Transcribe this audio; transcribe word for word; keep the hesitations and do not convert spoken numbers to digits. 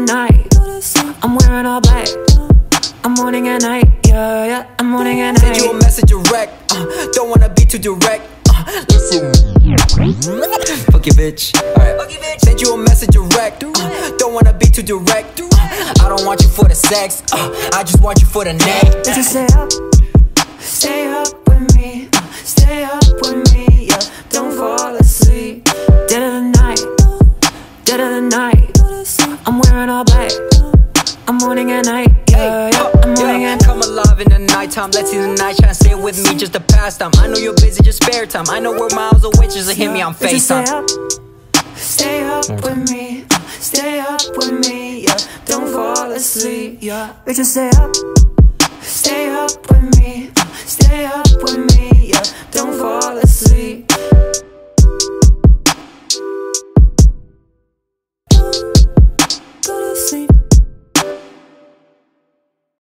the night, I'm wearing all black. I'm morning and night, yeah, yeah, I'm morning and night. Send you a message direct, uh, don't wanna be too direct. uh, Listen, fuck your bitch, alright. Send you a message direct, uh, don't wanna be too direct. uh, I don't want you for the sex, uh, I just want you for the neck. Just stay up, stay up with me, uh, stay up with me, yeah. Don't fall asleep. Dead of the night, dead of the night, I'm wearing all black. I'm morning and night, yeah, yeah, I'm morning yeah. and Come alive in the nighttime, let's see the night shine. Stay with me, just a pastime. I know you're busy, just spare time. I know we're miles away, just hit me on FaceTime. Stay up, stay up with me, uh, stay up with me, yeah. Don't fall asleep, yeah. Just stay up, stay up with me, uh, stay up with me.